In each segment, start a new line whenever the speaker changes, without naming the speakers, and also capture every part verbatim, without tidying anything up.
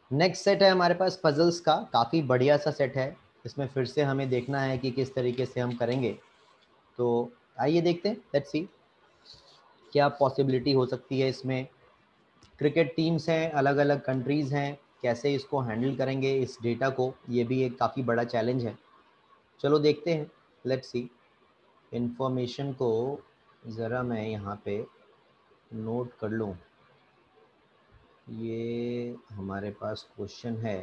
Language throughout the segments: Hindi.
नेक्स्ट सेट है हमारे पास पजल्स का, काफ़ी बढ़िया सा सेट है। इसमें फिर से हमें देखना है कि किस तरीके से हम करेंगे। तो आइए देखते हैं, लेट्स सी क्या पॉसिबिलिटी हो सकती है इसमें। क्रिकेट टीम्स हैं, अलग अलग कंट्रीज़ हैं, कैसे इसको हैंडल करेंगे इस डेटा को, ये भी एक काफ़ी बड़ा चैलेंज है। चलो देखते हैं, लेट्स सी। इंफॉर्मेशन को ज़रा मैं यहाँ पे नोट कर लूँ। ये हमारे पास क्वेश्चन है,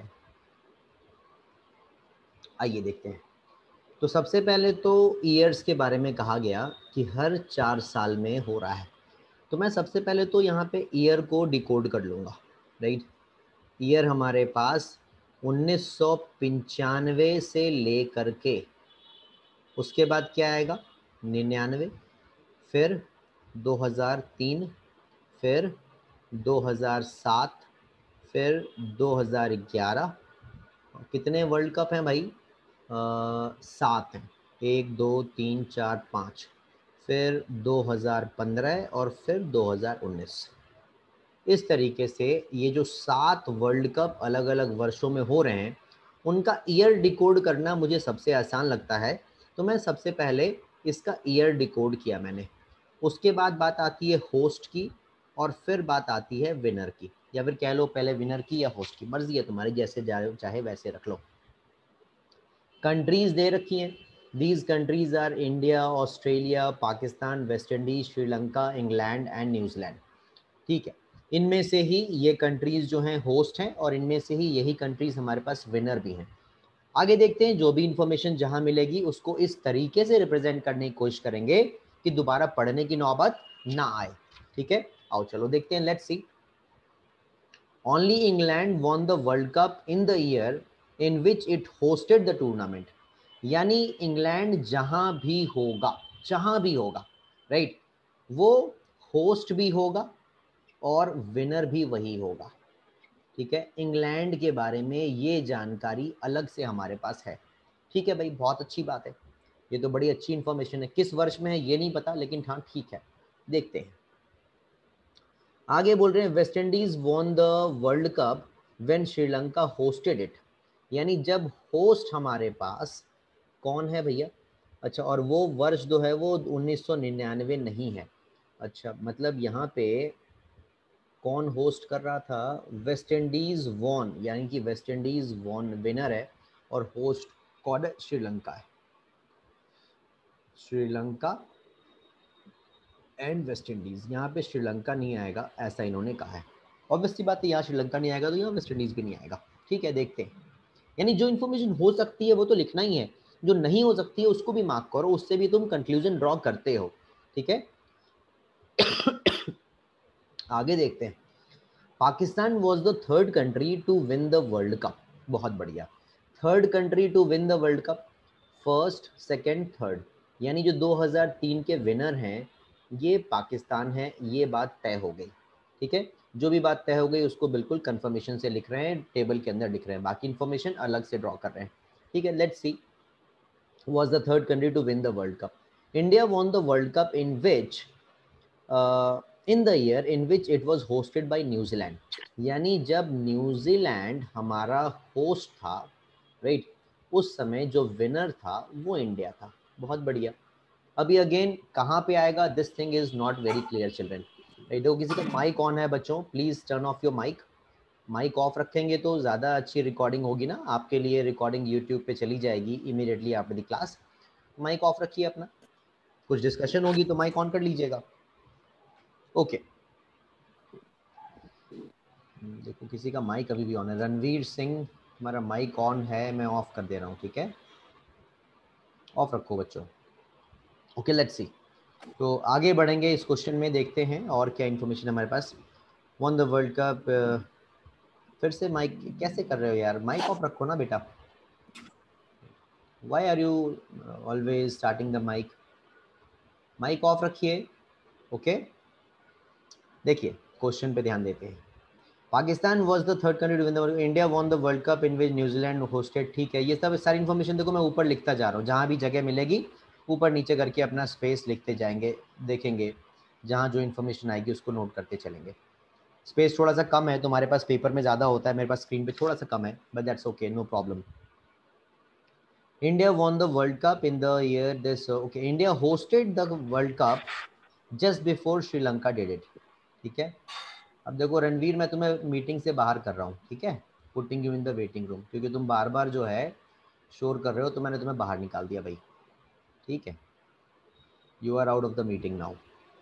आइए देखते हैं। तो सबसे पहले तो ईयर्स के बारे में कहा गया कि हर चार साल में हो रहा है। तो मैं सबसे पहले तो यहाँ पे ईयर को डिकोड कर लूँगा, राइट। ईयर हमारे पास उन्नीस सौ पंचानवे से ले करके, उसके बाद क्या आएगा निन्यानवे, फिर दो हज़ार तीन, फिर दो हज़ार सात, फिर दो हज़ार ग्यारह। कितने वर्ल्ड कप हैं भाई? आ, सात हैं, एक दो तीन चार पाँच, फिर दो हज़ार पंद्रह और फिर दो हज़ार उन्नीस। इस तरीके से ये जो सात वर्ल्ड कप अलग अलग वर्षों में हो रहे हैं, उनका ईयर डिकोड करना मुझे सबसे आसान लगता है। तो मैं सबसे पहले इसका ईयर डिकोड किया मैंने। उसके बाद बात आती है होस्ट की, और फिर बात आती है विनर की, या फिर कह लो पहले विनर की या होस्ट की, मर्जी है तुम्हारी, जैसे चाहे वैसे रख लो। कंट्रीज दे रखी हैं। These countries are India, Australia, Pakistan, West Indies, Sri Lanka, England and New Zealand. ठीक है, इनमें से ही ये कंट्रीज जो हैं होस्ट हैं, और इनमें से ही यही कंट्रीज हमारे पास विनर भी हैं। आगे देखते हैं, जो भी इंफॉर्मेशन जहां मिलेगी उसको इस तरीके से रिप्रेजेंट करने की कोशिश करेंगे कि दोबारा पढ़ने की नौबत ना आए। ठीक है, आओ चलो देखते हैं, let's see. Only England won the world cup in the year in which it hosted the tournament. यानी इंग्लैंड जहां भी होगा, जहां भी होगा, राइट, वो होस्ट भी होगा और विनर भी वही होगा। ठीक है, इंग्लैंड के बारे में ये जानकारी अलग से हमारे पास है। ठीक है भाई, बहुत अच्छी बात है, ये तो बड़ी अच्छी इंफॉर्मेशन है। किस वर्ष में है ये नहीं पता, लेकिन हाँ ठीक है, देखते हैं। आगे बोल रहे हैं West Indies won the world cup when Sri Lanka hosted it. यानी जब होस्ट हमारे पास कौन है भैया? अच्छा, और वो वर्ष जो है वो उन्नीस सौ निन्यानवे नहीं है। अच्छा, मतलब यहाँ पे कौन होस्ट कर रहा था? वेस्ट इंडीज वॉन, यानी कि वेस्ट इंडीज वॉन विनर है, और होस्ट कौन है? श्रीलंका है। श्रीलंका एंड वेस्ट इंडीज, यहाँ पे श्रीलंका नहीं आएगा ऐसा इन्होंने कहा है। ऑब्वियसली बात है, यहाँ श्रीलंका नहीं आएगा तो यहाँ वेस्ट इंडीज भी नहीं आएगा। ठीक है, देखते हैं। यानी जो इन्फॉर्मेशन हो सकती है वो तो लिखना ही है, जो नहीं हो सकती है उसको भी मार्क करो, उससे भी तुम कंक्लूजन ड्रॉ करते हो। ठीक है, आगे देखते हैं। Pakistan was the third country to win the world cup. बहुत बढ़िया, third country to win the world cup, first second third, यानी जो दो हज़ार तीन के विनर हैं ये पाकिस्तान है, ये बात तय हो गई। ठीक है, जो भी बात तय हो गई उसको बिल्कुल कंफर्मेशन से लिख रहे हैं, टेबल के अंदर लिख रहे हैं, बाकी इंफॉर्मेशन अलग से ड्रॉ कर रहे हैं। ठीक है, let's see. Was the third country to win the world cup. India won the world cup in which in the year in which it was hosted by New Zealand. यानी जब न्यूजीलैंड हमारा होस्ट था, राइट, उस समय जो विनर था वो इंडिया था। बहुत बढ़िया। अभी अगेन कहाँ पे आएगा, this thing is not very clear children. देखो किसी का माइक ऑन है बच्चों, please turn off your mic. Mic off रखेंगे तो ज़्यादा अच्छी रिकॉर्डिंग होगी ना, आपके लिए रिकॉर्डिंग यूट्यूब पे चली जाएगी immediately after the class. Mic off रखिए अपना, कुछ डिस्कशन होगी तो माइक ऑन कर लीजिएगा। ओके, देखो किसी का माइक अभी भी ऑन है। रणवीर सिंह, हमारा माइक ऑन है, मैं ऑफ कर दे रहा हूँ। ठीक है, ऑफ रखो बच्चों। Okay, let's see. तो आगे बढ़ेंगे इस क्वेश्चन में, देखते हैं और क्या इन्फॉर्मेशन हमारे पास। वन द वर्ल्ड कप, फिर से माइक कैसे कर रहे हो यार, माइक ऑफ रखो ना बेटा। Why are you always starting the mic? Mic off रखिए। ओके, देखिए क्वेश्चन पे ध्यान देते हैं। Pakistan was the third country to win the world, India won the world cup in which New Zealand hosted. ठीक है, ये सब सारी इन्फॉर्मेशन देखो मैं ऊपर लिखता जा रहा हूँ, जहाँ भी जगह मिलेगी ऊपर नीचे करके अपना स्पेस लिखते जाएंगे, देखेंगे जहाँ जो इन्फॉर्मेशन आएगी उसको नोट करते चलेंगे। स्पेस थोड़ा सा कम है, तुम्हारे पास पेपर में ज़्यादा होता है, मेरे पास स्क्रीन पे थोड़ा सा कम है, but that's okay, no problem. India won the World Cup in the year this okay India hosted the World Cup just before Sri Lanka did it। ठीक है, अब देखो रणवीर, मैं तुम्हें मीटिंग से बाहर कर रहा हूँ, ठीक है, putting you in the waiting room, क्योंकि तुम बार बार जो है शोर कर रहे हो, तो मैंने तुम्हें बाहर निकाल दिया भाई, ठीक है। You are out of the meeting now.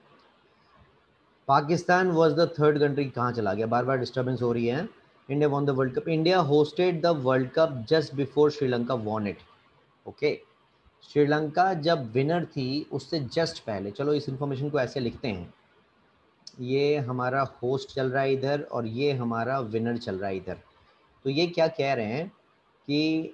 Pakistan was the third country, कहाँ चला गया, बार बार डिस्टर्बेंस हो रही है। India won the world cup, India hosted the world cup just before Sri Lanka won it. Okay, Sri Lanka जब विनर थी उससे जस्ट पहले, चलो इस इंफॉर्मेशन को ऐसे लिखते हैं, ये हमारा होस्ट चल रहा है इधर और ये हमारा विनर चल रहा है इधर। तो ये क्या कह रहे हैं कि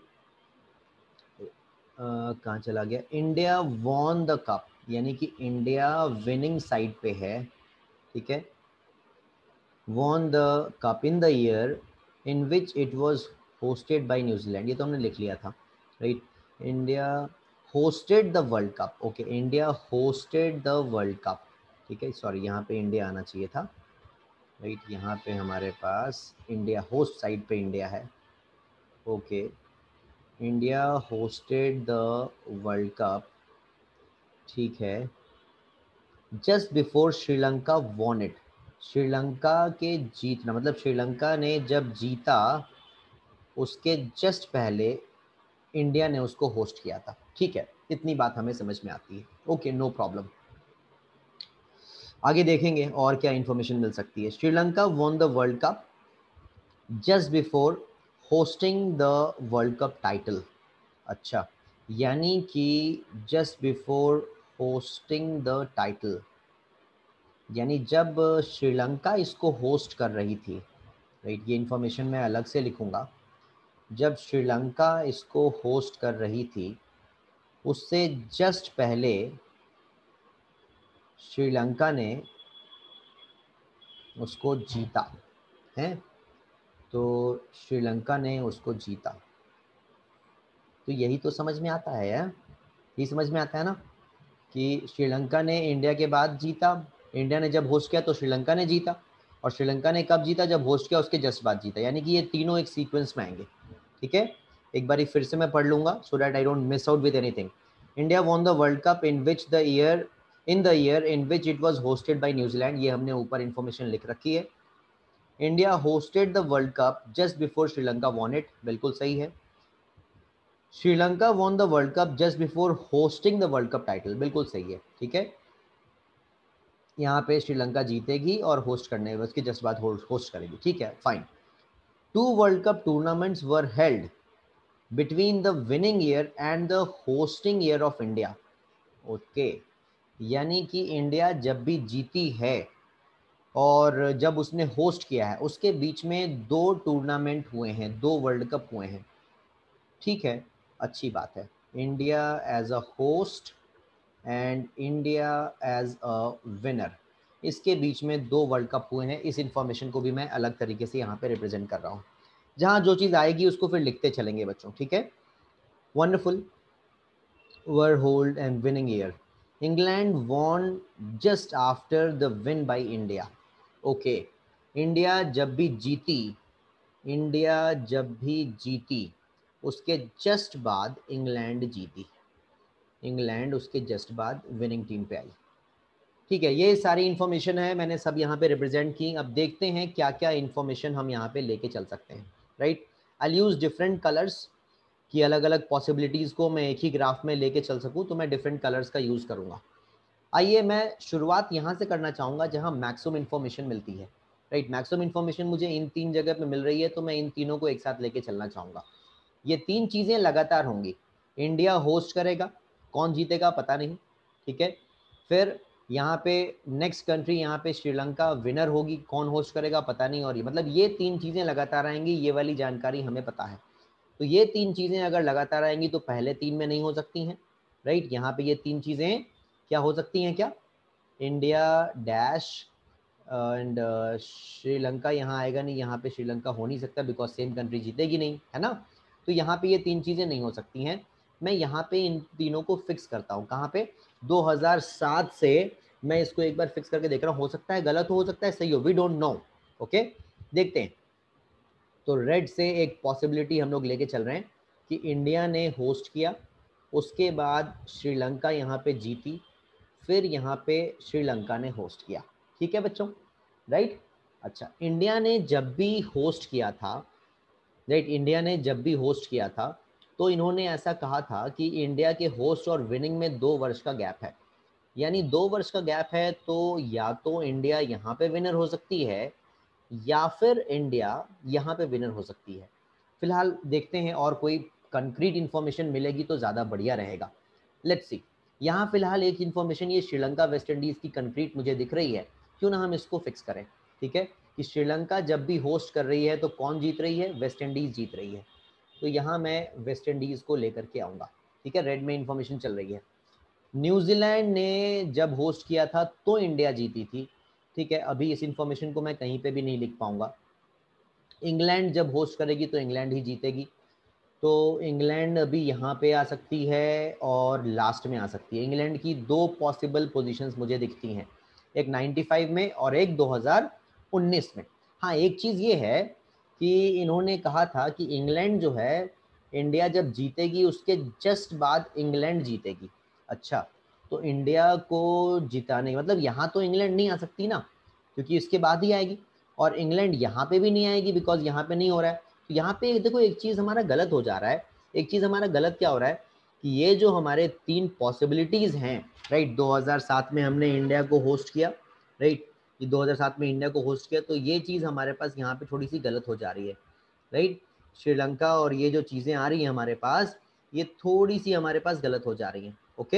कहाँ चला गया, इंडिया वॉन द कप, यानी कि इंडिया विनिंग साइड पे है, ठीक है। Won the cup in the year in which it was hosted by New Zealand, ये तो हमने लिख लिया था, right. India hosted the world cup, okay, India hosted the world cup, ठीक है, सॉरी यहाँ पे इंडिया आना चाहिए था, राइट, यहाँ पे हमारे पास इंडिया, होस्ट साइड पे इंडिया है, okay. India hosted the world cup, ठीक है, just before Sri Lanka won it, Sri Lanka के जीतना, मतलब श्रीलंका ने जब जीता उसके जस्ट पहले इंडिया ने उसको होस्ट किया था, ठीक है, इतनी बात हमें समझ में आती है, ओके, नो प्रॉब्लम। आगे देखेंगे और क्या इंफॉर्मेशन मिल सकती है। Sri Lanka won the world cup just before hosting the world cup title, अच्छा, यानी कि just before hosting the title, यानी जब श्रीलंका इसको होस्ट कर रही थी, राइट, ये इंफॉर्मेशन मैं अलग से लिखूंगा, जब श्रीलंका इसको होस्ट कर रही थी उससे जस्ट पहले श्रीलंका ने उसको जीता है, तो श्रीलंका ने उसको जीता, तो यही तो समझ में आता है यार, ये समझ में आता है ना कि श्रीलंका ने इंडिया के बाद जीता, इंडिया ने जब होस्ट किया तो श्रीलंका ने जीता, और श्रीलंका ने कब जीता, जब होस्ट किया उसके जस्ट बाद जीता, यानी कि ये तीनों एक सीक्वेंस में आएंगे, ठीक है। एक बार फिर से मैं पढ़ लूंगा so that I don't miss out with anything. India won the world cup in which the year in the year in which it was hosted by New Zealand, ये हमने ऊपर इन्फॉर्मेशन लिख रखी है। India hosted the world cup just before Sri Lanka won it, बिल्कुल सही है। Sri Lanka won the world cup just before hosting the world cup title, बिल्कुल सही है, ठीक है। यहाँ पे श्रीलंका जीतेगी और होस्ट करने उसके जस्ट बाद होस्ट करेगी, ठीक है, fine. Two world cup tournaments were held between the winning year and the hosting year of India, okay, यानी कि इंडिया जब भी जीती है और जब उसने होस्ट किया है उसके बीच में दो टूर्नामेंट हुए हैं, दो वर्ल्ड कप हुए हैं, ठीक है, अच्छी बात है। India as a host and India as a winner, इसके बीच में दो वर्ल्ड कप हुए हैं, इस इंफॉर्मेशन को भी मैं अलग तरीके से यहाँ पे रिप्रेजेंट कर रहा हूँ, जहाँ जो चीज़ आएगी उसको फिर लिखते चलेंगे बच्चों, ठीक है। Wonderful, were hold and winning year, England won just after the win by India, okay, India जब भी जीती, इंडिया जब भी जीती उसके जस्ट बाद इंग्लैंड जीती, इंग्लैंड उसके जस्ट बाद विनिंग टीम पे आई, ठीक है। ये सारी इन्फॉर्मेशन है, मैंने सब यहाँ पे रिप्रेजेंट की। अब देखते हैं क्या क्या इन्फॉर्मेशन हम यहाँ पे लेके चल सकते हैं, right. I use different colours की अलग अलग पॉसिबिलिटीज़ को मैं एक ही ग्राफ में लेके चल सकूँ, तो मैं डिफरेंट कलर्स का यूज़ करूँगा। आइए मैं शुरुआत यहाँ से करना चाहूँगा जहाँ मैक्सिमम इन्फॉर्मेशन मिलती है, राइट। मैक्सिमम इन्फॉर्मेशन मुझे इन तीन जगह पे मिल रही है, तो मैं इन तीनों को एक साथ लेके चलना चाहूँगा। ये तीन चीज़ें लगातार होंगी, इंडिया होस्ट करेगा, कौन जीतेगा पता नहीं, ठीक है। फिर यहाँ पे नेक्स्ट कंट्री, यहाँ पे श्रीलंका विनर होगी, कौन होस्ट करेगा पता नहीं, और ये मतलब ये तीन चीज़ें लगातार आएंगी, ये वाली जानकारी हमें पता है। तो ये तीन चीज़ें अगर लगातार आएंगी तो पहले तीन में नहीं हो सकती हैं, राइट। यहाँ पे ये तीन चीज़ें क्या हो सकती हैं, क्या, इंडिया डैश एंड श्रीलंका यहाँ आएगा नहीं, यहाँ पे श्रीलंका हो नहीं सकता बिकॉज सेम कंट्री जीतेगी नहीं, है ना। तो यहाँ पे ये तीन चीज़ें नहीं हो सकती हैं। मैं यहाँ पे इन तीनों को फिक्स करता हूँ, कहाँ पे, दो हज़ार सात से मैं इसको एक बार फिक्स करके देख रहा हूँ, हो सकता है गलत हो सकता है सही हो, वी डोंट नो, ओके, देखते हैं। तो रेड से एक पॉसिबिलिटी हम लोग लेके चल रहे हैं कि इंडिया ने होस्ट किया, उसके बाद श्रीलंका यहाँ पे जीती, फिर यहाँ पे श्रीलंका ने होस्ट किया। ठीक है बच्चों, राइट। अच्छा, इंडिया ने जब भी होस्ट किया था, राइट, इंडिया ने जब भी होस्ट किया था तो इन्होंने ऐसा कहा था कि इंडिया के होस्ट और विनिंग में दो वर्ष का गैप है। यानी दो वर्ष का गैप है तो या तो इंडिया यहाँ पे विनर हो सकती है या फिर इंडिया यहाँ पे विनर हो सकती है। फिलहाल देखते हैं, और कोई कंक्रीट इन्फॉर्मेशन मिलेगी तो ज़्यादा बढ़िया रहेगा। लेट्स सी, यहाँ फिलहाल एक इन्फॉर्मेशन ये श्रीलंका वेस्ट इंडीज़ की कंक्रीट मुझे दिख रही है, क्यों ना हम इसको फिक्स करें। ठीक है, कि श्रीलंका जब भी होस्ट कर रही है तो कौन जीत रही है, वेस्ट इंडीज़ जीत रही है। तो यहाँ मैं वेस्ट इंडीज़ को लेकर के आऊँगा। ठीक है, रेड में इन्फॉर्मेशन चल रही है। न्यूजीलैंड ने जब होस्ट किया था तो इंडिया जीती थी। ठीक है, अभी इस इंफॉर्मेशन को मैं कहीं पे भी नहीं लिख पाऊंगा। इंग्लैंड जब होस्ट करेगी तो इंग्लैंड ही जीतेगी, तो इंग्लैंड अभी यहाँ पे आ सकती है और लास्ट में आ सकती है। इंग्लैंड की दो पॉसिबल पोजीशंस मुझे दिखती हैं, एक पचानवे में और एक दो हज़ार उन्नीस में। हाँ, एक चीज़ ये है कि इन्होंने कहा था कि इंग्लैंड जो है, इंडिया जब जीतेगी उसके जस्ट बाद इंग्लैंड जीतेगी। अच्छा, तो इंडिया को जिताने मतलब यहाँ तो इंग्लैंड नहीं आ सकती ना, क्योंकि इसके बाद ही आएगी, और इंग्लैंड यहाँ पे भी नहीं आएगी बिकॉज यहाँ पे नहीं हो रहा है। तो यहाँ पे देखो एक चीज़ हमारा गलत हो जा रहा है। एक चीज़ हमारा गलत क्या हो रहा है कि ये जो हमारे तीन पॉसिबिलिटीज़ हैं, राइट, दो हज़ार सात में हमने इंडिया को होस्ट किया, राइट, ये दो हज़ार सात में इंडिया को होस्ट किया, तो ये चीज़ हमारे पास यहाँ पे थोड़ी सी गलत हो जा रही है, राइट। श्रीलंका और ये जो चीज़ें आ रही हैं हमारे पास, ये थोड़ी सी हमारे पास गलत हो जा रही हैं। ओके,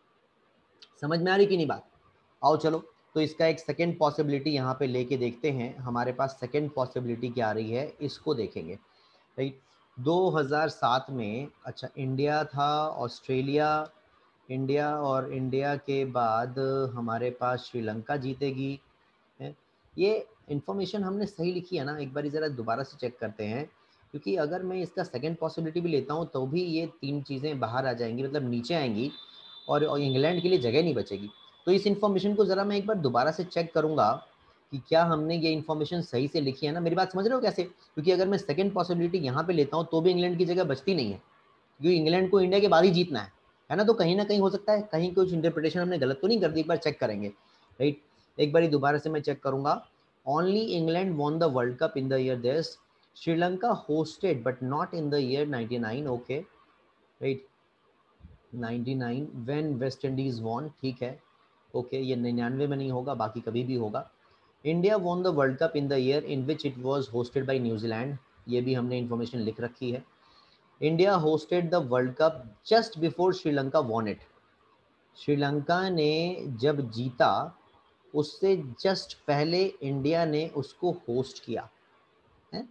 समझ में आ रही कि नहीं बात? आओ चलो, तो इसका एक सेकेंड पॉसिबिलिटी यहाँ पे लेके देखते हैं। हमारे पास सेकेंड पॉसिबिलिटी क्या आ रही है, इसको देखेंगे, राइट। दो हज़ार सात में, अच्छा, इंडिया था, ऑस्ट्रेलिया, इंडिया, और इंडिया के बाद हमारे पास श्रीलंका जीतेगी है। ये इन्फॉर्मेशन हमने सही लिखी है ना, एक बार ज़रा दोबारा से चेक करते हैं, क्योंकि अगर मैं इसका सेकंड पॉसिबिलिटी भी लेता हूँ तो भी ये तीन चीज़ें बाहर आ जाएंगी, मतलब नीचे आएंगी, और, और इंग्लैंड के लिए जगह नहीं बचेगी। तो इस इन्फॉर्मेशन को ज़रा मैं एक बार दोबारा से चेक करूँगा कि क्या हमने ये इन्फॉर्मेशन सही से लिखी है ना। मेरी बात समझ रहे हो कैसे? क्योंकि अगर मैं सेकंड पॉसिबिलिटी यहाँ पे लेता हूँ तो भी इंग्लैंड की जगह बचती नहीं है, क्योंकि इंग्लैंड को इंडिया के बाद ही जीतना है है ना। तो कहीं ना कहीं हो सकता है, कहीं कुछ इंटरप्रिटेशन हमने गलत तो नहीं कर दी, एक बार चेक करेंगे, राइट। एक बार दोबारा से मैं चेक करूंगा। Only England won the world cup in the year this, Sri Lanka hosted but not in the year ninety nine, okay, right, ninety nine when West Indies won, ठीक है, ओके, ये निन्यानवे में नहीं होगा, बाकी कभी भी होगा। India won the world cup in the year in which it was hosted by New Zealand, ये भी हमने इन्फॉर्मेशन लिख रखी है। India hosted the world cup just before Sri Lanka won it, Sri Lanka ने जब जीता उससे जस्ट पहले इंडिया ने उसको होस्ट किया है।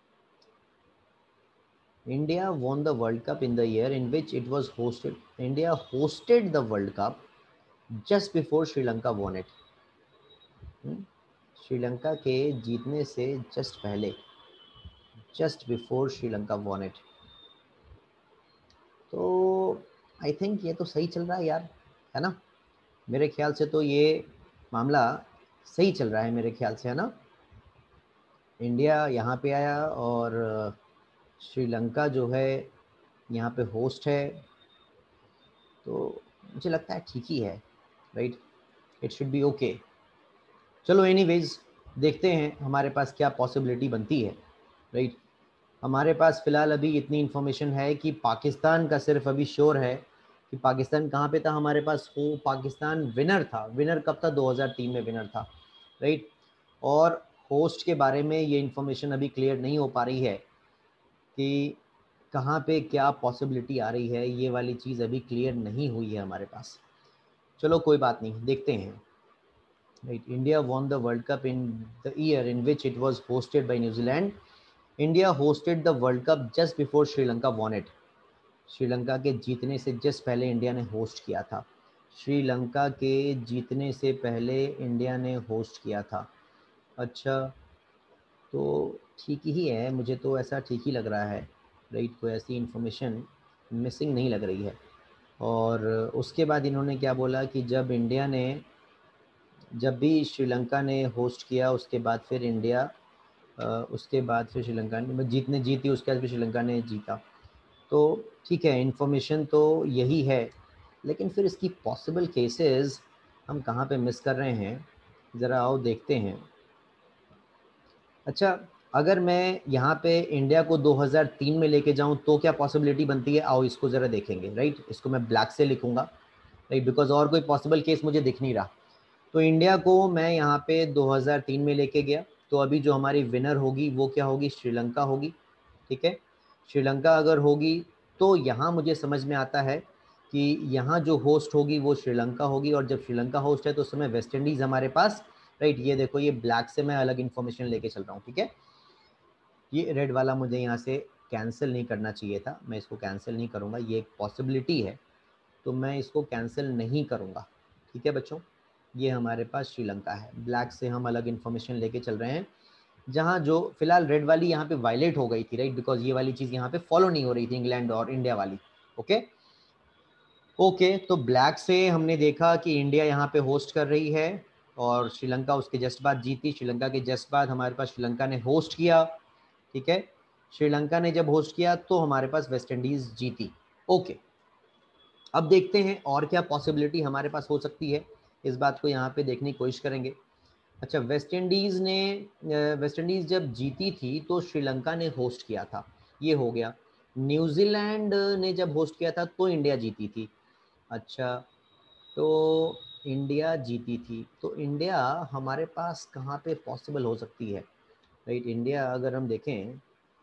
India won the World Cup in the year in which it was hosted. India hosted the World Cup just before Sri Lanka won it. Sri Lanka के जीतने से जस्ट पहले, just before Sri Lanka won it. तो आई थिंक ये तो सही चल रहा है यार, है ना। मेरे ख्याल से तो ये मामला सही चल रहा है मेरे ख्याल से, है ना। इंडिया यहाँ पे आया और श्रीलंका जो है यहाँ पे होस्ट है, तो मुझे लगता है ठीक ही है, right, it should be okay. चलो एनीवेज, देखते हैं हमारे पास क्या पॉसिबिलिटी बनती है, राइट। हमारे पास फ़िलहाल अभी इतनी इन्फॉर्मेशन है कि पाकिस्तान का सिर्फ अभी श्योर है कि पाकिस्तान कहाँ पे था हमारे पास, हो पाकिस्तान विनर था। विनर कब था? दो हज़ार तीन में विनर था, राइट। और होस्ट के बारे में ये इन्फॉर्मेशन अभी क्लियर नहीं हो पा रही है कि कहाँ पे क्या पॉसिबिलिटी आ रही है, ये वाली चीज़ अभी क्लियर नहीं हुई है हमारे पास। चलो कोई बात नहीं, देखते हैं, right. India won the world cup in the year in which it was hosted by New Zealand. India hosted the world cup just before Sri Lanka won it, Sri Lanka के जीतने से जस्ट पहले इंडिया ने होस्ट किया था। श्रीलंका के जीतने से पहले इंडिया ने होस्ट किया था। अच्छा, तो ठीक ही है, मुझे तो ऐसा ठीक ही लग रहा है, राइट। कोई ऐसी इन्फॉर्मेशन मिसिंग नहीं लग रही है। और उसके बाद इन्होंने क्या बोला कि जब इंडिया ने जब भी श्रीलंका ने होस्ट किया उसके बाद फिर इंडिया, उसके बाद फिर श्रीलंका ने जीतने जीती, उसके बाद फिर श्रीलंका ने जीता। तो ठीक है, इन्फॉर्मेशन तो यही है, लेकिन फिर इसकी पॉसिबल केसेस हम कहाँ पे मिस कर रहे हैं, ज़रा आओ देखते हैं। अच्छा, अगर मैं यहाँ पे इंडिया को दो हज़ार तीन में लेके जाऊँ तो क्या पॉसिबिलिटी बनती है, आओ इसको ज़रा देखेंगे। राइट, इसको मैं ब्लैक से लिखूँगा, राइट, बिकॉज और कोई पॉसिबल केस मुझे दिख नहीं रहा। तो इंडिया को मैं यहाँ पे दो हज़ार तीन में लेके गया, तो अभी जो हमारी विनर होगी वो क्या होगी, श्रीलंका होगी। ठीक है, श्रीलंका अगर होगी तो यहाँ मुझे समझ में आता है कि यहाँ जो होस्ट होगी वो श्रीलंका होगी, और जब श्रीलंका होस्ट है तो उस समय वेस्ट इंडीज़ हमारे पास। राइट, ये देखो, ये ब्लैक से मैं अलग इन्फॉर्मेशन लेके चल रहा हूँ। ठीक है, ये रेड वाला मुझे यहाँ से कैंसिल नहीं करना चाहिए था, मैं इसको कैंसिल नहीं करूँगा, ये एक पॉसिबिलिटी है तो मैं इसको कैंसिल नहीं करूँगा। ठीक है बच्चों, ये हमारे पास श्रीलंका है, ब्लैक से हम अलग इन्फॉर्मेशन लेके चल रहे हैं, जहाँ जो फिलहाल रेड वाली यहाँ पे वायलेट हो गई थी। राइट, बिकॉज ये वाली चीज़ यहाँ पे फॉलो नहीं हो रही थी, इंग्लैंड और इंडिया वाली। ओके ओके, तो ब्लैक से हमने देखा कि इंडिया यहाँ पे होस्ट कर रही है और श्रीलंका उसके जस्ट बाद जीती। श्रीलंका के जस्ट बाद हमारे पास श्रीलंका ने होस्ट किया। ठीक है, श्रीलंका ने जब होस्ट किया तो हमारे पास वेस्ट इंडीज जीती। ओके, अब देखते हैं और क्या पॉसिबिलिटी हमारे पास हो सकती है, इस बात को यहाँ पे देखने की कोशिश करेंगे। अच्छा, वेस्ट इंडीज़ ने वेस्ट इंडीज़ जब जीती थी तो श्रीलंका ने होस्ट किया था, ये हो गया। न्यूजीलैंड ने जब होस्ट किया था तो इंडिया जीती थी। अच्छा, तो इंडिया जीती थी, तो इंडिया हमारे पास कहाँ पे पॉसिबल हो सकती है। राइट, इंडिया अगर हम देखें,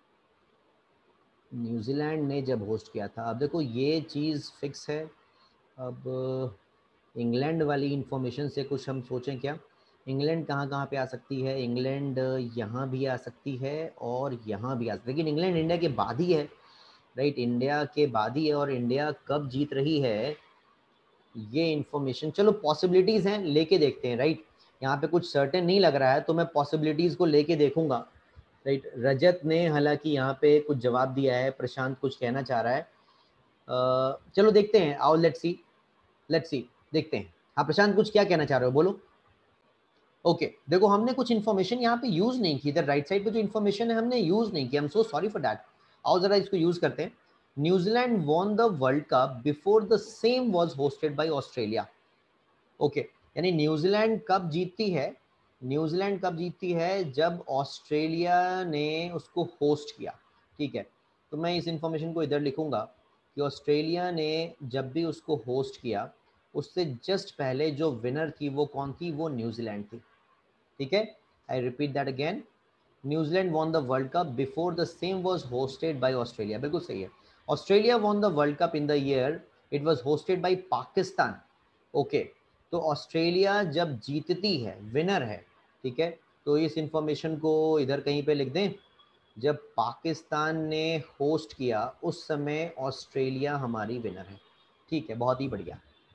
न्यूजीलैंड ने जब होस्ट किया था, अब देखो ये चीज़ फिक्स है। अब इंग्लैंड वाली इंफॉर्मेशन से कुछ हम सोचें क्या, इंग्लैंड कहाँ कहाँ पे आ सकती है, इंग्लैंड यहाँ भी आ सकती है और यहाँ भी आ सकती है, लेकिन इंग्लैंड इंडिया के बाद ही है। राइट, इंडिया के बाद ही है, और इंडिया कब जीत रही है ये इंफॉर्मेशन, चलो पॉसिबिलिटीज़ हैं, लेके देखते हैं। राइट, यहाँ पे कुछ सर्टेन नहीं लग रहा है तो मैं पॉसिबिलिटीज़ को लेके देखूंगा। राइट, रजत ने हालांकि यहाँ पे कुछ जवाब दिया है, प्रशांत कुछ कहना चाह रहा है, अ, चलो देखते हैं, आओ लेट्स सी लेट्स सी देखते हैं। हाँ प्रशांत, कुछ क्या कहना चाह रहे हो, बोलो। ओके okay, देखो हमने कुछ इन्फॉर्मेशन यहाँ पे यूज नहीं की, इधर राइट साइड पे जो इन्फॉर्मेशन है हमने यूज नहीं की, I am so sorry for that. आओ जरा इसको यूज करते हैं। New Zealand won the world cup before the same was hosted by Australia. Okay, यानी न्यूजीलैंड कब जीतती है, न्यूजीलैंड कब जीतती है जब ऑस्ट्रेलिया ने उसको होस्ट किया। ठीक है, तो मैं इस इंफॉर्मेशन को इधर लिखूंगा कि ऑस्ट्रेलिया ने जब भी उसको होस्ट किया उससे जस्ट पहले जो विनर थी वो कौन थी, वो न्यूजीलैंड थी। ठीक है, I repeat that again, New Zealand won the world cup before the same was hosted by Australia, बिल्कुल सही है। Australia won the world cup in the year it was hosted by Pakistan. Okay, तो ऑस्ट्रेलिया जब जीतती है, विनर है। ठीक है, तो इस इंफॉर्मेशन को इधर कहीं पे लिख दें, जब पाकिस्तान ने होस्ट किया उस समय ऑस्ट्रेलिया हमारी विनर है। ठीक है, बहुत ही बढ़िया।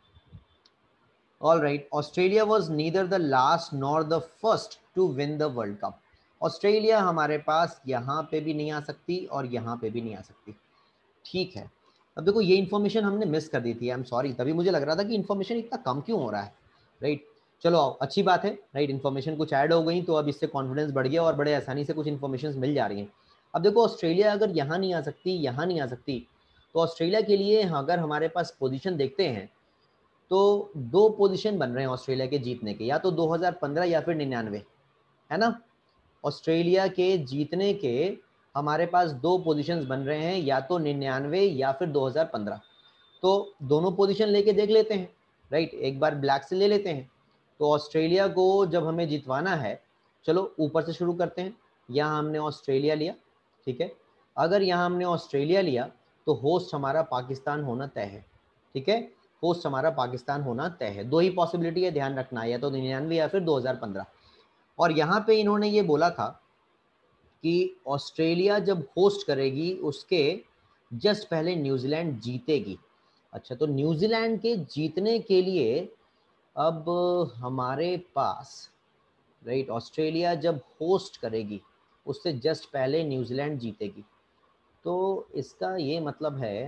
All right, Australia was neither the last nor the first to win the world cup. Australia हमारे पास यहाँ पे भी नहीं आ सकती और यहाँ पे भी नहीं आ सकती। ठीक है, अब देखो ये इन्फॉर्मेशन हमने मिस कर दी थी, आई एम सॉरी, तभी मुझे लग रहा था कि इन्फॉर्मेशन इतना कम क्यों हो रहा है। राइट, चलो आओ, अच्छी बात है। राइट, इन्फॉर्मेशन कुछ ऐड हो गई तो अब इससे कॉन्फिडेंस बढ़ गया और बड़े आसानी से कुछ इन्फॉर्मेशन मिल जा रही हैं। अब देखो ऑस्ट्रेलिया अगर यहाँ नहीं आ सकती, यहाँ नहीं आ सकती, तो ऑस्ट्रेलिया के लिए अगर हमारे पास पोजीशन देखते हैं तो दो पोजीशन बन रहे हैं ऑस्ट्रेलिया के जीतने के, या तो दो हज़ार पंद्रह या फिर निन्यानवे, है ना। ऑस्ट्रेलिया के जीतने के हमारे पास दो पोजीशंस बन रहे हैं, या तो निन्यानवे या फिर दो हज़ार पंद्रह। तो दोनों पोजीशन लेके देख लेते हैं। राइट, एक बार ब्लैक से ले लेते हैं। तो ऑस्ट्रेलिया को जब हमें जितवाना है, चलो ऊपर से शुरू करते हैं। यहाँ हमने ऑस्ट्रेलिया लिया। ठीक है, अगर यहाँ हमने ऑस्ट्रेलिया लिया तो होस्ट हमारा पाकिस्तान होना तय है। ठीक है, होस्ट हमारा पाकिस्तान होना तय है। दो ही पॉसिबिलिटी है, ध्यान रखना है, या तो निन्यानवे या फिर दो हज़ार पंद्रह। और यहाँ पे इन्होंने ये बोला था कि ऑस्ट्रेलिया जब होस्ट करेगी उसके जस्ट पहले न्यूजीलैंड जीतेगी। अच्छा, तो न्यूजीलैंड के जीतने के लिए अब हमारे पास, राइट, ऑस्ट्रेलिया जब होस्ट करेगी उससे जस्ट पहले न्यूजीलैंड जीतेगी, तो इसका ये मतलब है,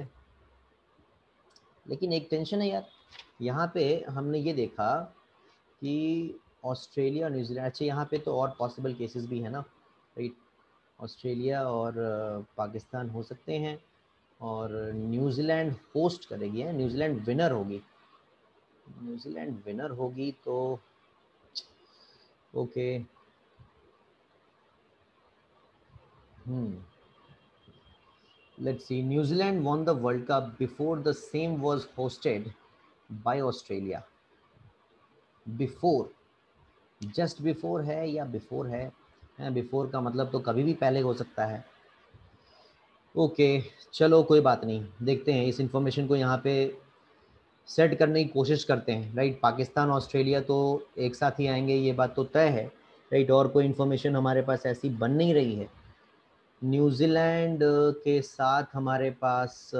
लेकिन एक टेंशन है यार, यहाँ पे हमने ये देखा कि ऑस्ट्रेलिया और न्यूजीलैंड, अच्छा यहाँ पे तो और पॉसिबल केसेस भी है ना, राइट। ऑस्ट्रेलिया और पाकिस्तान हो सकते हैं, और न्यूजीलैंड होस्ट करेगी है, न्यूजीलैंड विनर होगी, न्यूजीलैंड विनर होगी तो okay. Hmm let's see, New Zealand won the world cup before the same was hosted by Australia। Before, just before है या बिफोर है, बिफोर का मतलब तो कभी भी पहले हो सकता है। ओके चलो कोई बात नहीं, देखते हैं इस इंफॉर्मेशन को यहाँ पे सेट करने की कोशिश करते हैं, राइट। पाकिस्तान ऑस्ट्रेलिया तो एक साथ ही आएंगे, ये बात तो तय है, राइट। और कोई इन्फॉर्मेशन हमारे पास ऐसी बन नहीं रही है। न्यूजीलैंड के साथ हमारे पास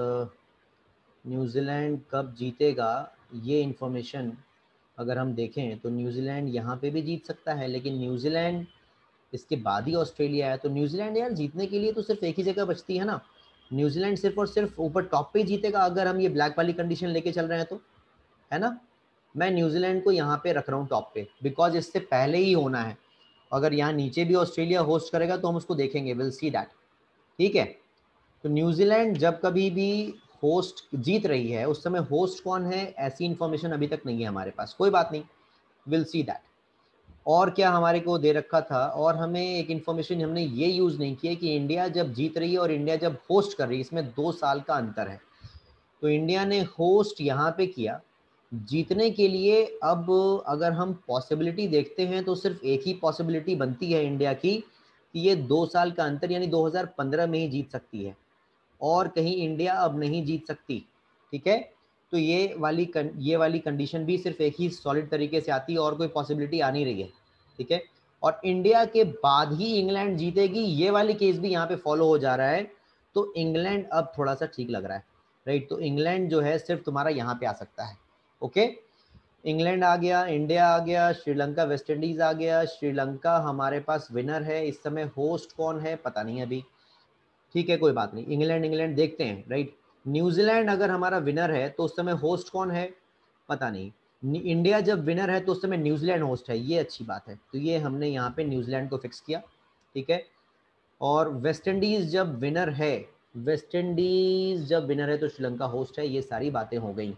न्यूजीलैंड कब जीतेगा, ये इन्फॉर्मेशन अगर हम देखें तो न्यूजीलैंड यहाँ पे भी जीत सकता है, लेकिन न्यूजीलैंड इसके बाद ही ऑस्ट्रेलिया है, तो न्यूजीलैंड यार जीतने के लिए तो सिर्फ एक ही जगह बचती है ना, न्यूजीलैंड सिर्फ और सिर्फ ऊपर टॉप पे जीतेगा अगर हम ये ब्लैक वाली कंडीशन लेके चल रहे हैं तो, है ना। मैं न्यूजीलैंड को यहाँ पे रख रहा हूँ टॉप पे, बिकॉज इससे पहले ही होना है। अगर यहाँ नीचे भी ऑस्ट्रेलिया होस्ट करेगा तो हम उसको देखेंगे, विल सी दैट, ठीक है। तो न्यूजीलैंड जब कभी भी होस्ट जीत रही है उस समय होस्ट कौन है ऐसी इंफॉर्मेशन अभी तक नहीं है हमारे पास, कोई बात नहीं, विल सी दैट। और क्या हमारे को दे रखा था, और हमें एक इन्फॉर्मेशन हमने ये यूज़ नहीं किया कि इंडिया जब जीत रही है और इंडिया जब होस्ट कर रही है, इसमें दो साल का अंतर है। तो इंडिया ने होस्ट यहाँ पे किया जीतने के लिए। अब अगर हम पॉसिबिलिटी देखते हैं तो सिर्फ एक ही पॉसिबिलिटी बनती है इंडिया की कि ये दो साल का अंतर यानी दो हज़ार पंद्रह में ही जीत सकती है, और कहीं इंडिया अब नहीं जीत सकती, ठीक है। तो ये वाली ये वाली कंडीशन भी सिर्फ एक ही सॉलिड तरीके से आती है, और कोई पॉसिबिलिटी आ नहीं रही है, ठीक है। और इंडिया के बाद ही इंग्लैंड जीतेगी, ये वाली केस भी यहाँ पे फॉलो हो जा रहा है, तो इंग्लैंड अब थोड़ा सा ठीक लग रहा है, राइट। तो इंग्लैंड जो है सिर्फ तुम्हारा यहाँ पे आ सकता है, ओके। इंग्लैंड आ गया, इंडिया आ गया, श्रीलंका वेस्ट इंडीज आ गया। श्रीलंका हमारे पास विनर है इस समय, होस्ट कौन है पता नहीं अभी, ठीक है कोई बात नहीं, इंग्लैंड इंग्लैंड देखते हैं, राइट। न्यूजीलैंड अगर हमारा विनर है तो उस समय होस्ट कौन है पता नहीं, इंडिया जब विनर है तो उस समय न्यूजीलैंड होस्ट है, ये अच्छी बात है, तो ये हमने यहाँ पे न्यूजीलैंड को फिक्स किया, ठीक है। और वेस्ट इंडीज जब विनर है, वेस्ट इंडीज जब विनर है तो श्रीलंका होस्ट है, ये सारी बातें हो गई।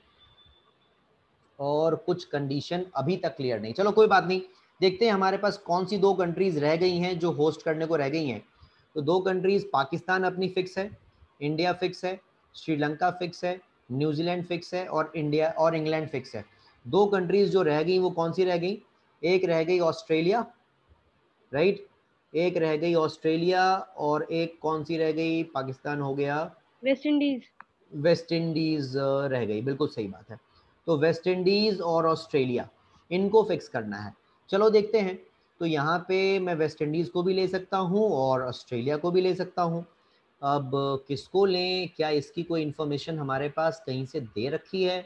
और कुछ कंडीशन अभी तक क्लियर नहीं, चलो कोई बात नहीं, देखते हैं हमारे पास कौन सी दो कंट्रीज रह गई हैं जो होस्ट करने को रह गई हैं। तो दो कंट्रीज, पाकिस्तान अपनी फिक्स है, इंडिया फिक्स है, श्रीलंका फिक्स है, न्यूजीलैंड फिक्स है, और इंडिया और इंग्लैंड फिक्स है। दो कंट्रीज जो रह गई वो कौन सी रह गई, एक रह गई ऑस्ट्रेलिया, राइट, एक रह गई ऑस्ट्रेलिया, और एक कौन सी रह गई, पाकिस्तान हो गया,
वेस्ट इंडीज,
वेस्ट इंडीज रह गई, बिल्कुल सही बात है। तो वेस्ट इंडीज और ऑस्ट्रेलिया इनको फिक्स करना है, चलो देखते हैं। तो यहाँ पे मैं वेस्ट इंडीज को भी ले सकता हूँ और ऑस्ट्रेलिया को भी ले सकता हूँ। अब किसको लें, क्या इसकी कोई इन्फॉर्मेशन हमारे पास कहीं से दे रखी है,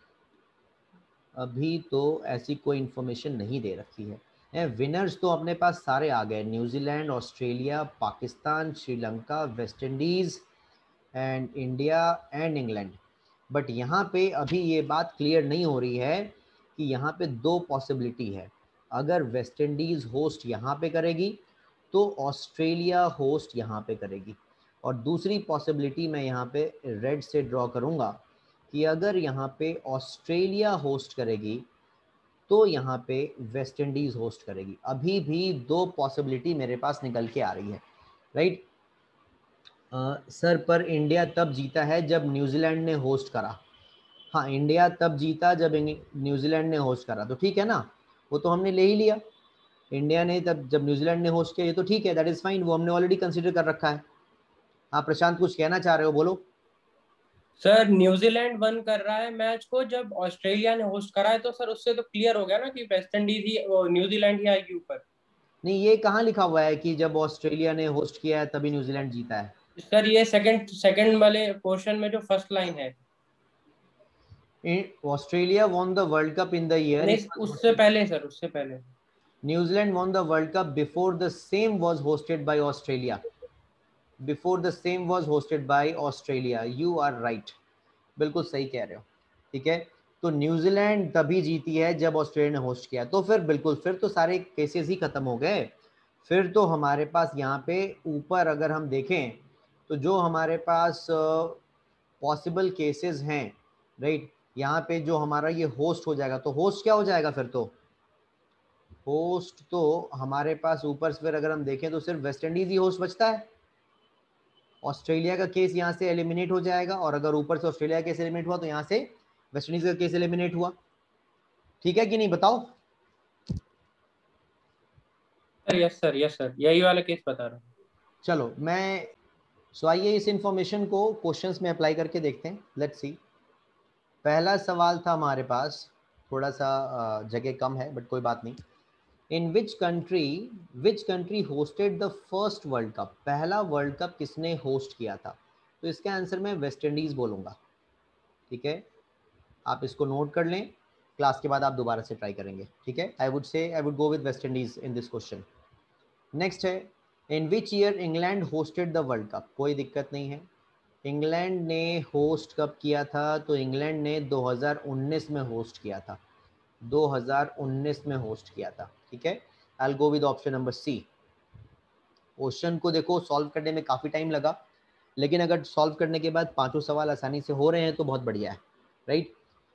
अभी तो ऐसी कोई इन्फॉर्मेशन नहीं दे रखी है। विनर्स तो अपने पास सारे आ गए, New Zealand, Australia, Pakistan, Sri Lanka, West Indies and India and England. But यहाँ पे अभी ये बात क्लियर नहीं हो रही है कि यहाँ पे दो पॉसिबिलिटी है, अगर वेस्ट इंडीज़ होस्ट यहाँ पे करेगी तो ऑस्ट्रेलिया होस्ट यहाँ पे करेगी, और दूसरी पॉसिबिलिटी मैं यहाँ पे रेड से ड्रॉ करूँगा कि अगर यहाँ पे ऑस्ट्रेलिया होस्ट करेगी तो यहाँ पे वेस्ट इंडीज़ होस्ट करेगी। अभी भी दो पॉसिबिलिटी मेरे पास निकल के आ रही है, राइट। सर पर इंडिया तब जीता है जब न्यूजीलैंड ने होस्ट करा, हाँ इंडिया तब जीता जब न्यूजीलैंड ने होस्ट करा, तो ठीक है ना, वो तो हमने ले ही लिया, इंडिया ने तब जब न्यूजीलैंड ने होस्ट किया, ये तो ठीक है, दैट इज़ फाइन, वो हमने ऑलरेडी कंसीडर कर रखा है। हाँ प्रशांत कुछ कहना चाह रहे हो, बोलो।
सर न्यूजीलैंड वन कर रहा है मैच को जब ऑस्ट्रेलिया ने होस्ट करा है, तो सर उससे तो क्लियर हो गया ना कि वेस्ट इंडीज ही न्यूजीलैंड ही आएगी ऊपर।
नहीं ये कहाँ लिखा हुआ है कि जब ऑस्ट्रेलिया ने होस्ट किया है तभी न्यूजीलैंड जीता है।
सर ये सेकंड सेकंड वाले पोर्शन में जो फर्स्ट लाइन है,
Australia won the world cup in the year
नहीं उससे पहले सर, उससे पहले
New Zealand won the world cup before the same was hosted by Australia, before the same was hosted by Australia, you are right, बिल्कुल सही कह रहे हो, ठीक है। तो न्यूजीलैंड तभी जीती है जब ऑस्ट्रेलिया ने होस्ट किया। तो फिर बिल्कुल, फिर तो सारे केसेस ही खत्म हो गए। फिर तो हमारे पास यहाँ पे ऊपर अगर हम देखें तो जो हमारे पास पॉसिबल केसेस हैं, राइट, यहाँ पे जो हमारा ये होस्ट हो जाएगा, तो होस्ट क्या हो जाएगा फिर? तो होस्ट तो हमारे पास ऊपर से फिर अगर हम देखें तो सिर्फ वेस्ट इंडीज ही होस्ट बचता है। ऑस्ट्रेलिया का केस यहाँ से एलिमिनेट हो जाएगा, और अगर ऊपर से ऑस्ट्रेलिया का केस एलिमिनेट हुआ तो यहाँ से वेस्ट इंडीज का केस एलिमिनेट हुआ। ठीक है कि नहीं, बताओ?
Sir yes sir, yes sir, यही वाला केस बता रहा हूँ।
चलो मैं, सो आइए इस इंफॉर्मेशन को क्वेश्चंस में अप्लाई करके देखते हैं। Let's see. पहला सवाल था हमारे पास, थोड़ा सा जगह कम है बट कोई बात नहीं। In which country which country hosted the first world cup? पहला वर्ल्ड कप किसने होस्ट किया था? तो इसका आंसर मैं वेस्ट इंडीज बोलूँगा। ठीक है, आप इसको नोट कर लें, क्लास के बाद आप दोबारा से ट्राई करेंगे। ठीक है, I would say I would go with West Indies in this question. Next है, in which year England hosted the world cup? कोई दिक्कत नहीं है, इंग्लैंड ने होस्ट कब किया था? तो इंग्लैंड ने दो हज़ार उन्नीस में होस्ट किया था। दो हज़ार उन्नीस में होस्ट किया था। ठीक है, I will go with option number C. Question को देखो सॉल्व करने में काफ़ी टाइम लगा, लेकिन अगर सॉल्व करने के बाद पांचों सवाल आसानी से हो रहे हैं तो बहुत बढ़िया है, right.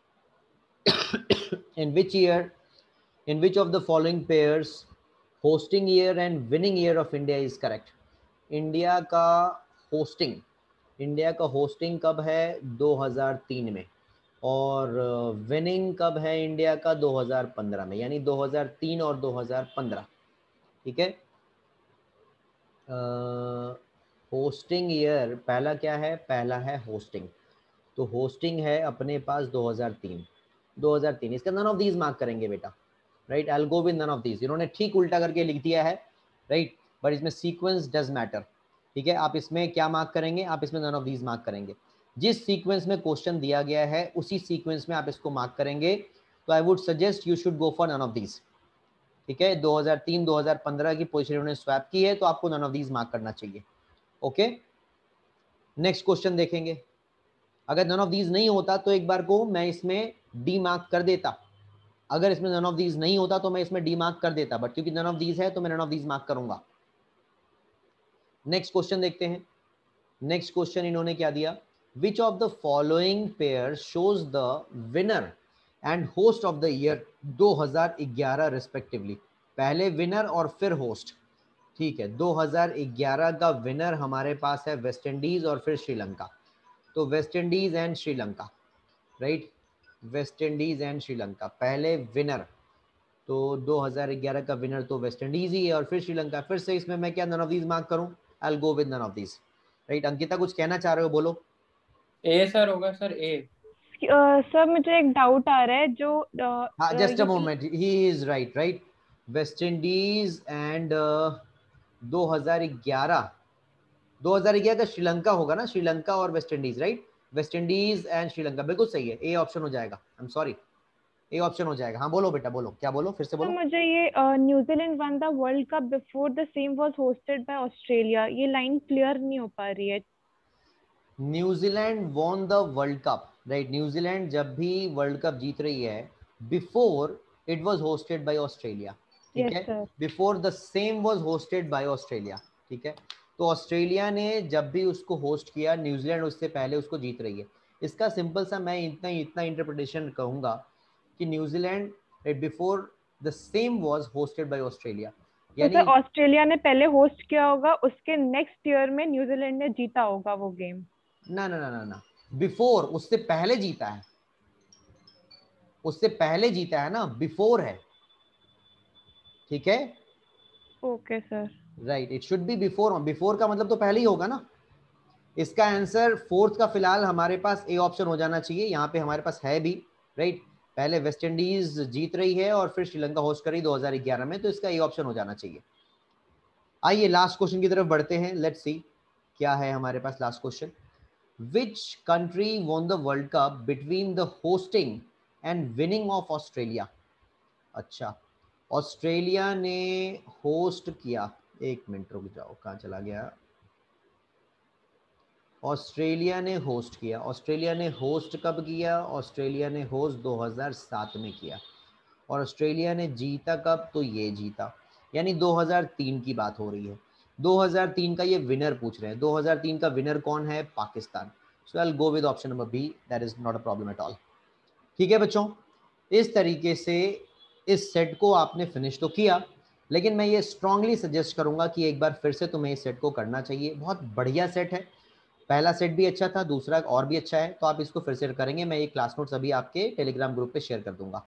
In which year in which of the following pairs hosting year and winning year of India is correct? India का होस्टिंग इंडिया का होस्टिंग कब है? दो हज़ार तीन में, और विनिंग कब है इंडिया का? दो हज़ार पंद्रह में, यानी दो हज़ार तीन और दो हज़ार पंद्रह। ठीक है, होस्टिंग ईयर पहला क्या है? पहला है होस्टिंग, तो होस्टिंग है अपने पास दो हज़ार तीन। दो हज़ार तीन, इसका नन ऑफ दीज मार्क करेंगे बेटा, right. I will go with none of these. इन्होंने ठीक उल्टा करके लिख दिया है, राइट, बट इसमें सीक्वेंस डज मैटर। ठीक है, आप इसमें क्या मार्क करेंगे? आप इसमें नन ऑफ दीज मार्क करेंगे। जिस सीक्वेंस में क्वेश्चन दिया गया है उसी सीक्वेंस में आप इसको मार्क करेंगे। तो I would suggest you should go for none of these. ठीक है, दो हज़ार तीन दो हज़ार पंद्रह की पोजीशन उन्होंने स्वैप की है, तो आपको नन ऑफ दीज मार्क करना चाहिए। ओके, नेक्स्ट क्वेश्चन देखेंगे। अगर नन ऑफ दीज नहीं होता तो एक बार को मैं इसमें डी मार्क कर देता। अगर इसमें नन ऑफ दीज नहीं होता तो मैं इसमें डी मार्क कर देता, बट क्योंकि नन ऑफ दीज है तो मैं नन ऑफ दीज मार्क करूंगा। नेक्स्ट क्वेश्चन देखते हैं। नेक्स्ट क्वेश्चन इन्होंने क्या दिया? Which of the following pair shows the winner and host of the year दो हज़ार ग्यारह रिस्पेक्टिवली? पहले विनर और फिर होस्ट। ठीक है, दो हज़ार ग्यारह का विनर हमारे पास है वेस्ट इंडीज और फिर श्रीलंका। तो West Indies and Sri Lanka, right, West Indies and Sri Lanka पहले विनर। तो दो हज़ार ग्यारह का विनर तो वेस्ट इंडीज ही है, और फिर श्रीलंका। फिर से इसमें मैं क्या नन ऑफ दीज मार्क करूं? I will go with none of these, right. Ankita कुछ कहना चाह रहे हो, बोलो।
ए सर होगा सर, ए।
सर मुझे एक डाउट आ रहा है जो अ,
हाँ,
अ,
जस्ट अ
ये
moment, he is right, right. West Indies and दो हज़ार ग्यारह दो हज़ार ग्यारह का श्रीलंका होगा ना, श्रीलंका और West Indies, right. West Indies and Sri Lanka बिल्कुल सही है, ए ऑप्शन हो जाएगा। I am sorry, A option हो जाएगा। हाँ बोलो बेटा, बोलो, क्या बोलो, फिर से
सर
बोलो।
मुझे ये New Zealand won the world cup before the same was hosted by Australia, ये लाइन क्लियर नहीं हो पा रही है।
New Zealand won the world cup, right. New Zealand जब भी वर्ल्ड कप जीत रही है, before it was hosted by Australia. ठीक
यस
है,
sir.
Before the same was hosted by Australia. ठीक है, तो ऑस्ट्रेलिया ने जब भी उसको होस्ट किया, न्यूजीलैंड उससे पहले उसको जीत रही है। इसका सिंपल सा मैं इतना इतना इंटरप्रिटेशन कहूंगा कि New Zealand before the same was hosted by Australia,
तो सर
यानी
ऑस्ट्रेलिया ने पहले होस्ट किया होगा, उसके नेक्स्ट ईयर में न्यूजीलैंड ने जीता होगा वो गेम।
ना ना ना ना ना, बिफोर, उससे पहले जीता है, उससे पहले जीता है ना, बिफोर है। ठीक है,
okay sir.
Right, it should be before. Before का मतलब तो पहले ही होगा ना। इसका आंसर फोर्थ का फिलहाल हमारे पास ए ऑप्शन हो जाना चाहिए, यहाँ पे हमारे पास है भी, राइट। पहले वेस्ट इंडीज जीत रही है और फिर श्रीलंका होस्ट करी दो हज़ार ग्यारह में, तो इसका ए ऑप्शन हो जाना चाहिए। आइए लास्ट क्वेश्चन की तरफ बढ़ते हैं। लेट्स सी क्या है हमारे पास last question. Which country won the world cup between the hosting and winning of Australia? अच्छा, ऑस्ट्रेलिया ने होस्ट किया, एक मिनट रुक जाओ, कहाँ चला गया? ऑस्ट्रेलिया ने होस्ट किया। ऑस्ट्रेलिया ने होस्ट कब किया? ऑस्ट्रेलिया ने होस्ट दो हज़ार सात में किया। और ऑस्ट्रेलिया ने जीता कब? तो ये जीता, यानी दो हज़ार तीन की बात हो रही है। दो हज़ार तीन का ये विनर पूछ रहे हैं। दो हज़ार तीन का विनर कौन है? Pakistan. So I will go with option number B, that is not a problem at all. ठीक है बच्चों, इस तरीके से इस सेट को आपने फिनिश तो किया, लेकिन मैं ये स्ट्रांगली सजेस्ट करूंगा कि एक बार फिर से तुम्हें इस सेट को करना चाहिए। बहुत बढ़िया सेट है, पहला सेट भी अच्छा था, दूसरा और भी अच्छा है, तो आप इसको फिर से करेंगे। मैं ये क्लास नोट्स अभी आपके टेलीग्राम ग्रुप पे शेयर कर दूंगा।